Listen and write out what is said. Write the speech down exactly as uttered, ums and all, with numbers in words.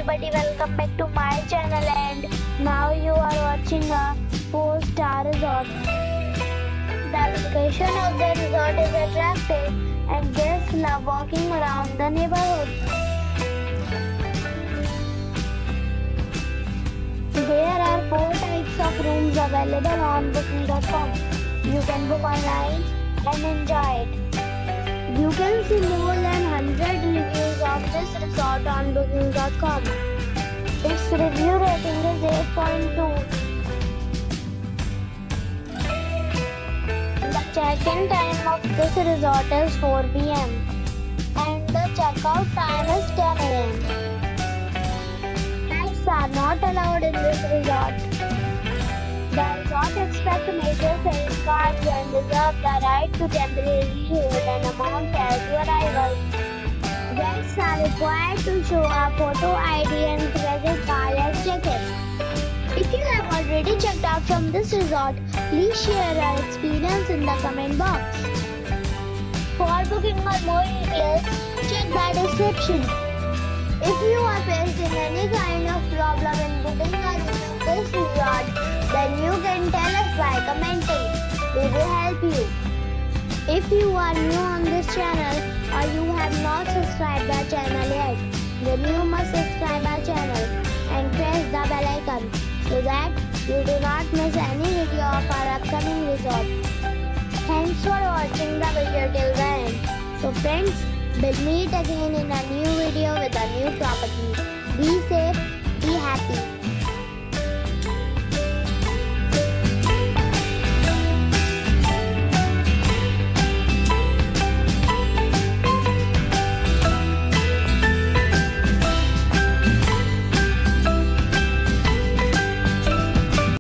everybody, welcome back to my channel, and now you are watching a four star resort. The location of the resort is attractive and guests love walking around the neighborhood. There are four types of rooms available on booking dot com. You can book online and enjoy it. You can see more than one hundred reviews of this resort on booking dot com. Its review rating is eight point two. The check-in time of this resort is four p m and the check-out time is ten a m Pets are not allowed in this resort. The resort expects major credit cards and reserves the right to temporarily hold an amount prior to arrival. Guests are required to show a photo I D and credit card at check-in. If you have already checked out from this resort, please share your experience in the comment box. For booking or more details, check the description. If you are facing any kind of problem in booking a room in this resort, then you can tell us by commenting. We will help you. If you are new on this channel or you have not subscribed our channel yet, then you must subscribe our channel and press the bell icon so that you do not miss any video of our upcoming resort. Thanks for watching the video till the end. So friends, we'll meet again in a new video with a new property. Be safe, be happy.